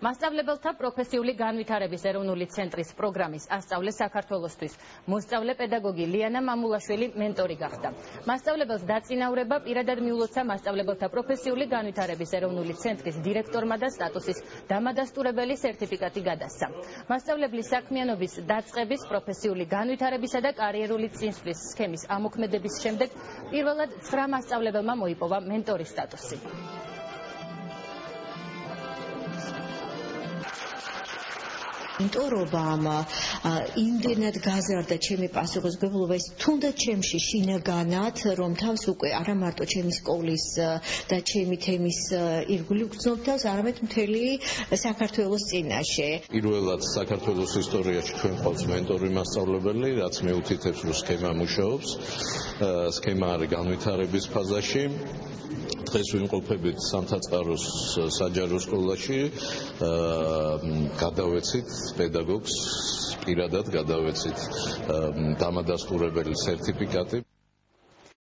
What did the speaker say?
მასწავლებელთა პროფესიული განვითარების ეროვნული ცენტრის პროგრამის ასწავლე საქართველოსთვის მოსწავლე პედაგოგი ლიანა მამულაშვილი მენტორი გახდა. მასწავლებელს დაწინაურება პირადად მიულოცა მასწავლებელთა პროფესიული განვითარების ეროვნული ცენტრის დირექტორმა და სტატუსის დამადასტურებელი სერტიფიკატი გადასცა. მასწავლებლის საქმიანობის დაწყების, პროფესიული განვითარებისა და კარიერული წინსვლის სქემის ამოქმედების შემდეგ პირველად 9 მასწავლებელმა მოიპოვა მენტორის სტატუსი. მენტორობამ იმდენად გაზარდა ჩემი პასუხისმგებლობა, ის თუნდაც ჩემში შინაგანად, რომ თავს უკვე არა მარტო ჩემი სკოლის და ჩემი თემის ირგვლივ გრძნობ თავს, არამედ მთელი საქართველოს წინაშე. პირველად საქართველოს ისტორიაში ჩვენ ყავს მენტორი მასწავლებელი, რაც მეუთითებს, რომ სქემა მუშაობს. სქემა არის განვითარების ფაზაში. დღეს ვიმყოფებით სამთაწყაროს საჯარო სკოლაში, გადავეცით პედაგოგს, პირადად გადავეცით დამადასტურებელი სერტიფიკატი.